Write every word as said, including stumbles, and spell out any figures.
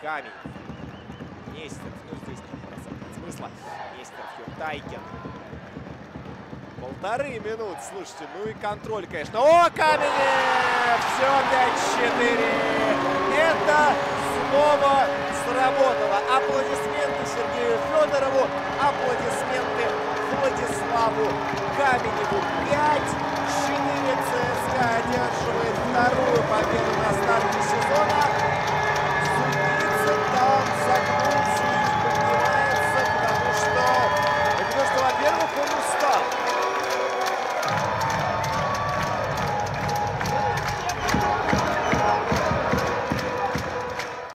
Камень. Нестеров. Ну, здесь нет смысла. Нестеров, Юртайкин. Полторы минуты, слушайте, ну и контроль, конечно. О, Каменев! Все, пять-четыре. Это снова сработало. Аплодисменты Сергею Федорову, аплодисменты Владиславу Каменеву. пять-четыре. ЦСКА одерживает вторую победу на старте.